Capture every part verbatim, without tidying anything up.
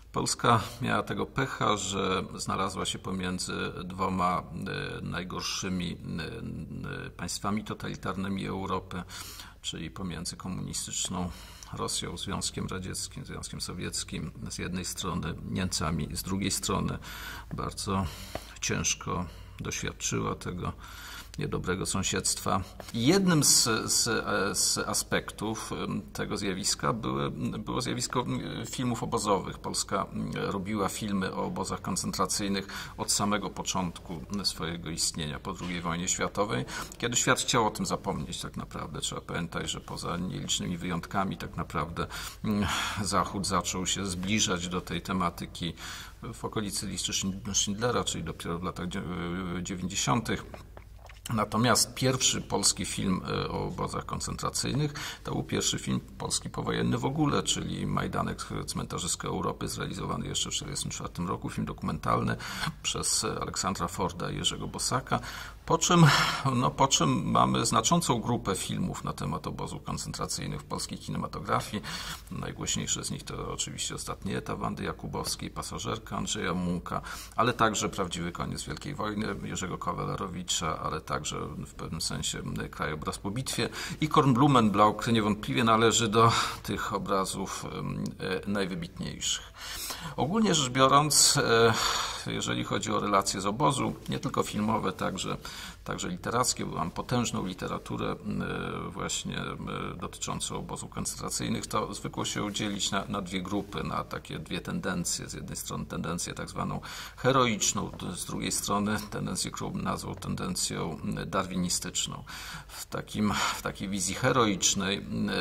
Polska miała tego pecha, że znalazła się pomiędzy dwoma najgorszymi państwami totalitarnymi Europy, czyli pomiędzy komunistyczną Rosją, Związkiem Radzieckim, Związkiem Sowieckim z jednej strony, Niemcami z drugiej strony. Bardzo ciężko doświadczyła tego niedobrego sąsiedztwa. Jednym z, z, z aspektów tego zjawiska były, było zjawisko filmów obozowych. Polska robiła filmy o obozach koncentracyjnych od samego początku swojego istnienia po drugiej wojnie światowej, kiedy świat chciał o tym zapomnieć tak naprawdę. Trzeba pamiętać, że poza nielicznymi wyjątkami tak naprawdę Zachód zaczął się zbliżać do tej tematyki w okolicy listy Schindlera, czyli dopiero w latach dziewięćdziesiątych. Natomiast pierwszy polski film o obozach koncentracyjnych to był pierwszy film polski powojenny w ogóle, czyli Majdanek, cmentarzysko Europy, zrealizowany jeszcze w tysiąc dziewięćset czterdziestym czwartym roku, film dokumentalny przez Aleksandra Forda i Jerzego Bosaka. Po czym, no, po czym mamy znaczącą grupę filmów na temat obozów koncentracyjnych w polskiej kinematografii. Najgłośniejsze z nich to oczywiście Ostatni etap Wandy Jakubowskiej, Pasażerka Andrzeja Munka, ale także Prawdziwy koniec Wielkiej Wojny Jerzego Kawalerowicza, ale także w pewnym sensie Krajobraz po bitwie. I Kornblumenblau, który niewątpliwie należy do tych obrazów najwybitniejszych. Ogólnie rzecz biorąc, jeżeli chodzi o relacje z obozu, nie tylko filmowe, także, także literackie, bo mam potężną literaturę właśnie dotyczącą obozów koncentracyjnych, to zwykło się dzielić na, na dwie grupy, na takie dwie tendencje. Z jednej strony tendencję tak zwaną heroiczną, z drugiej strony tendencję, którą nazwał tendencją darwinistyczną. W, takim, w takiej wizji heroicznej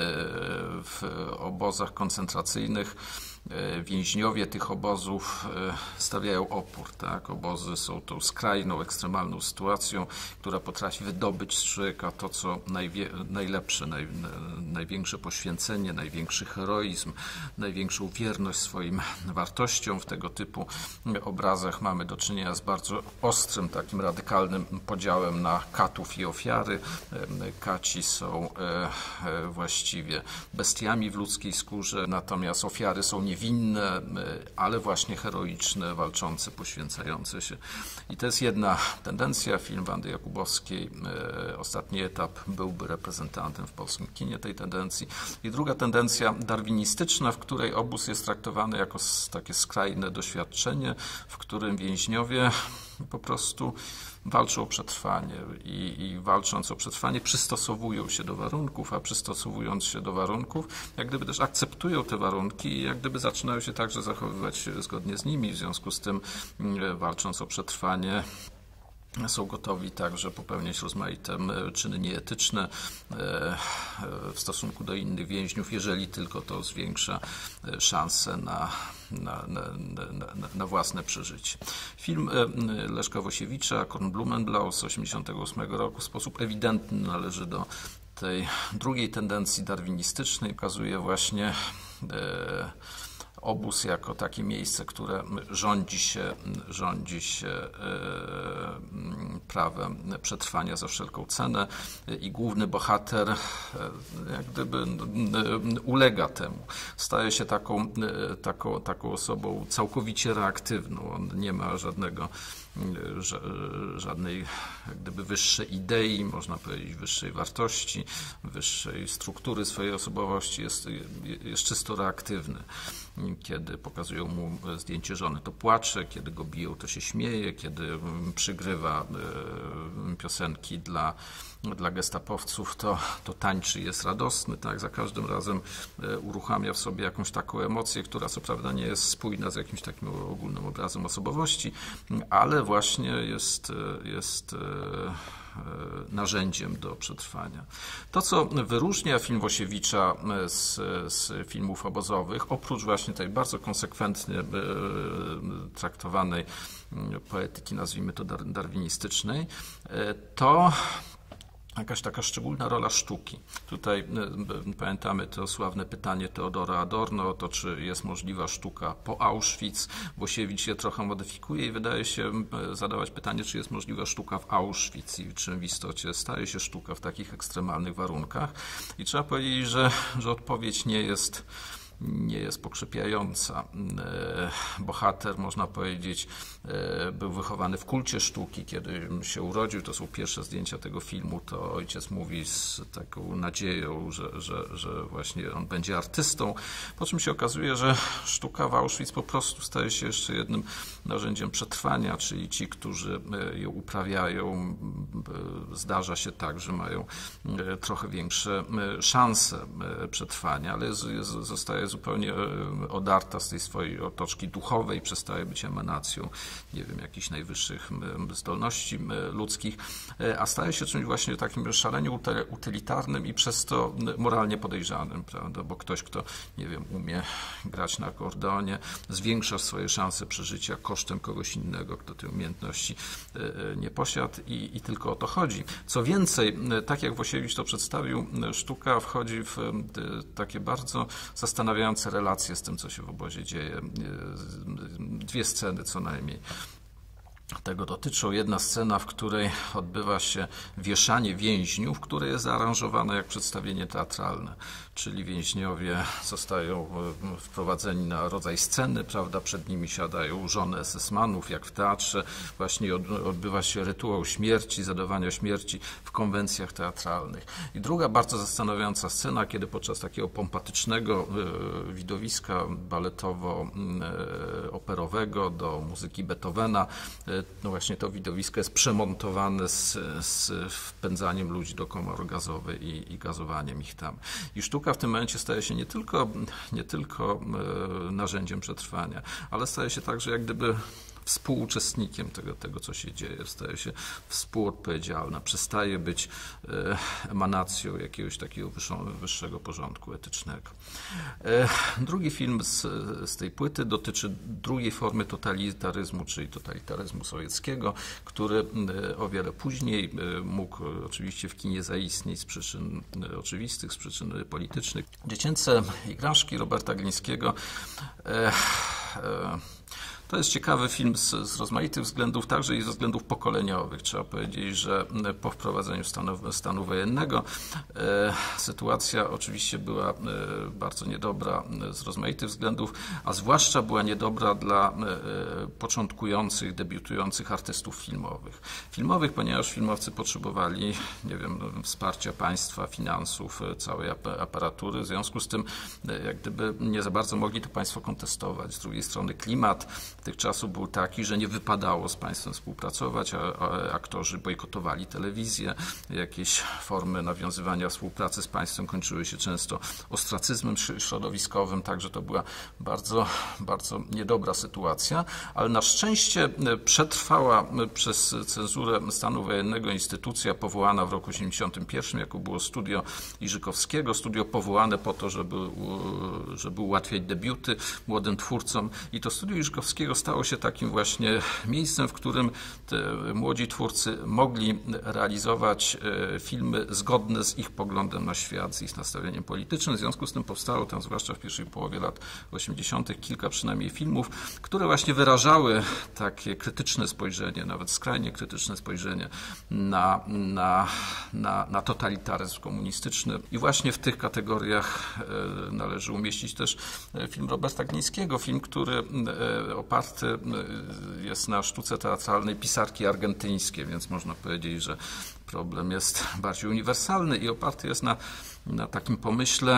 w obozach koncentracyjnych więźniowie tych obozów stawiają opór. Tak? Obozy są tą skrajną, ekstremalną sytuacją, która potrafi wydobyć z człowieka to, co najwie, najlepsze, naj, największe poświęcenie, największy heroizm, największą wierność swoim wartościom. W tego typu obrazach mamy do czynienia z bardzo ostrym, takim radykalnym podziałem na katów i ofiary. Kaci są właściwie bestiami w ludzkiej skórze, natomiast ofiary są nie niewinne, ale właśnie heroiczne, walczące, poświęcające się. I to jest jedna tendencja. Film Wandy Jakubowskiej, Ostatni etap, byłby reprezentantem w polskim kinie tej tendencji. I druga tendencja darwinistyczna, w której obóz jest traktowany jako takie skrajne doświadczenie, w którym więźniowie po prostu walczą o przetrwanie i, i walcząc o przetrwanie przystosowują się do warunków, a przystosowując się do warunków, jak gdyby też akceptują te warunki i jak gdyby zaczynają się także zachowywać zgodnie z nimi, w związku z tym walcząc o przetrwanie są gotowi także popełniać rozmaite czyny nieetyczne w stosunku do innych więźniów, jeżeli tylko to zwiększa szanse na, na, na, na, na własne przeżycie. Film Leszka Wosiewicza, Kornblumenblau z tysiąc dziewięćset osiemdziesiątego ósmego roku w sposób ewidentny należy do tej drugiej tendencji darwinistycznej. Pokazuje właśnie e, obóz jako takie miejsce, które rządzi się, rządzi się prawem przetrwania za wszelką cenę i główny bohater jak gdyby ulega temu. Staje się taką, taką, taką osobą całkowicie reaktywną. On nie ma żadnego żadnej jak gdyby wyższej idei, można powiedzieć wyższej wartości, wyższej struktury swojej osobowości, jest, jest czysto reaktywny. Kiedy pokazują mu zdjęcie żony, to płacze, kiedy go biją, to się śmieje, kiedy przygrywa piosenki dla, dla gestapowców, to, to tańczy, jest radosny, tak? Za każdym razem uruchamia w sobie jakąś taką emocję, która co prawda nie jest spójna z jakimś takim ogólnym obrazem osobowości, ale właśnie jest, jest narzędziem do przetrwania. To, co wyróżnia film Wosiewicza z, z filmów obozowych, oprócz właśnie tej bardzo konsekwentnie traktowanej poetyki, nazwijmy to darwinistycznej, to jakaś taka szczególna rola sztuki. Tutaj y, pamiętamy to sławne pytanie Teodora Adorno, to czy jest możliwa sztuka po Auschwitz. Wosiewicz je trochę modyfikuje i wydaje się zadawać pytanie, czy jest możliwa sztuka w Auschwitz i czym w istocie staje się sztuka w takich ekstremalnych warunkach. I trzeba powiedzieć, że, że odpowiedź nie jest nie jest pokrzepiająca. Bohater, można powiedzieć, był wychowany w kulcie sztuki. Kiedy się urodził, to są pierwsze zdjęcia tego filmu, to ojciec mówi z taką nadzieją, że, że, że właśnie on będzie artystą, po czym się okazuje, że sztuka w Auschwitz po prostu staje się jeszcze jednym narzędziem przetrwania, czyli ci, którzy ją uprawiają, zdarza się tak, że mają trochę większe szanse przetrwania, ale jest, jest, zostaje zupełnie odarta z tej swojej otoczki duchowej, przestaje być emanacją, nie wiem, jakichś najwyższych zdolności ludzkich, a staje się czymś właśnie takim szalenie utylitarnym i przez to moralnie podejrzanym, prawda? Bo ktoś, kto, nie wiem, umie grać na akordeonie, zwiększa swoje szanse przeżycia kosztem kogoś innego, kto tej umiejętności nie posiadł i, i tylko o to chodzi. Co więcej, tak jak Włosiewicz to przedstawił, sztuka wchodzi w takie bardzo zastanawiające relacje z tym, co się w obozie dzieje. Dwie sceny co najmniej tego dotyczą. Jedna scena, w której odbywa się wieszanie więźniów, które jest zaaranżowane jak przedstawienie teatralne, czyli więźniowie zostają wprowadzeni na rodzaj sceny, prawda, przed nimi siadają żony esesmanów, jak w teatrze, właśnie odbywa się rytuał śmierci, zadawania śmierci w konwencjach teatralnych. I druga bardzo zastanawiająca scena, kiedy podczas takiego pompatycznego widowiska baletowo-operowego do muzyki Beethovena, no właśnie to widowisko jest przemontowane z, z wpędzaniem ludzi do komory gazowej i, i gazowaniem ich tam. I sztuka w tym momencie staje się nie tylko, nie tylko narzędziem przetrwania, ale staje się także jak gdyby współuczestnikiem tego, tego, co się dzieje, staje się współodpowiedzialna, przestaje być emanacją jakiegoś takiego wyższego porządku etycznego. Drugi film z, z tej płyty dotyczy drugiej formy totalitaryzmu, czyli totalitaryzmu sowieckiego, który o wiele później mógł oczywiście w kinie zaistnieć z przyczyn oczywistych, z przyczyn politycznych. Dziecięce igraszki Roberta Glińskiego e, e, to jest ciekawy film z, z rozmaitych względów, także i ze względów pokoleniowych. Trzeba powiedzieć, że po wprowadzeniu stanu, stanu wojennego e, sytuacja oczywiście była e, bardzo niedobra z rozmaitych względów, a zwłaszcza była niedobra dla e, początkujących, debiutujących artystów filmowych. Filmowych, ponieważ filmowcy potrzebowali, nie wiem, wsparcia państwa, finansów, całej aparatury. W związku z tym, jak gdyby nie za bardzo mogli to państwo kontestować. Z drugiej strony klimat tych czasów był taki, że nie wypadało z państwem współpracować, a, a aktorzy bojkotowali telewizję. Jakieś formy nawiązywania współpracy z państwem kończyły się często ostracyzmem środowiskowym, także to była bardzo, bardzo niedobra sytuacja, ale na szczęście przetrwała przez cenzurę stanu wojennego instytucja powołana w roku osiemdziesiątym pierwszym, jako było studio Iżykowskiego, studio powołane po to, żeby, żeby ułatwiać debiuty młodym twórcom, i to studio Iżykowskiego stało się takim właśnie miejscem, w którym te młodzi twórcy mogli realizować filmy zgodne z ich poglądem na świat, z ich nastawieniem politycznym. W związku z tym powstało tam, zwłaszcza w pierwszej połowie lat osiemdziesiątych, kilka przynajmniej filmów, które właśnie wyrażały takie krytyczne spojrzenie, nawet skrajnie krytyczne spojrzenie na, na, na, na totalitaryzm komunistyczny. I właśnie w tych kategoriach należy umieścić też film Roberta Glińskiego, film, który oparty jest na sztuce teatralnej pisarki argentyńskiej, więc można powiedzieć, że problem jest bardziej uniwersalny i oparty jest na, na takim pomyśle,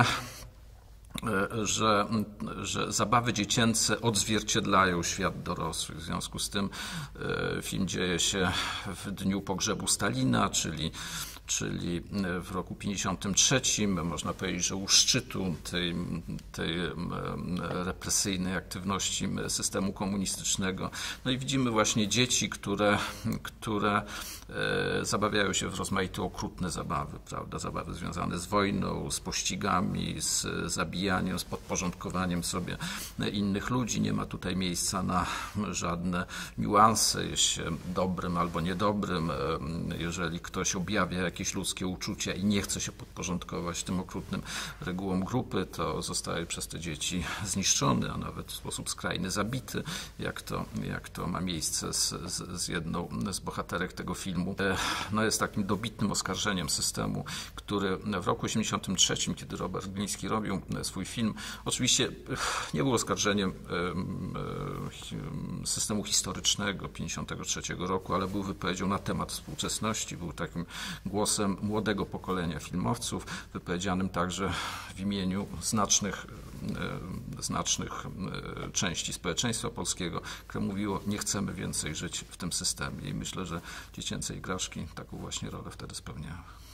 Że, że zabawy dziecięce odzwierciedlają świat dorosły. W związku z tym film dzieje się w dniu pogrzebu Stalina, czyli czyli w roku pięćdziesiątym trzecim, można powiedzieć, że u szczytu tej, tej represyjnej aktywności systemu komunistycznego. No i widzimy właśnie dzieci, które, które zabawiają się w rozmaite okrutne zabawy, prawda? Zabawy związane z wojną, z pościgami, z zabijaniem, z podporządkowaniem sobie innych ludzi. Nie ma tutaj miejsca na żadne niuanse, jest się dobrym albo niedobrym. Jeżeli ktoś objawia jakieś jakieś ludzkie uczucia i nie chce się podporządkować tym okrutnym regułom grupy, to zostaje przez te dzieci zniszczony, a nawet w sposób skrajny zabity, jak to, jak to ma miejsce z, z, z jedną z bohaterek tego filmu. No jest takim dobitnym oskarżeniem systemu, który w roku osiemdziesiątym trzecim, kiedy Robert Gliński robił swój film, oczywiście nie był oskarżeniem systemu historycznego pięćdziesiątego trzeciego roku, ale był wypowiedzią na temat współczesności, był takim głosem młodego pokolenia filmowców, wypowiedzianym także w imieniu znacznych, znacznych części społeczeństwa polskiego, które mówiło, nie chcemy więcej żyć w tym systemie i myślę, że dziecięce igraszki taką właśnie rolę wtedy spełniały.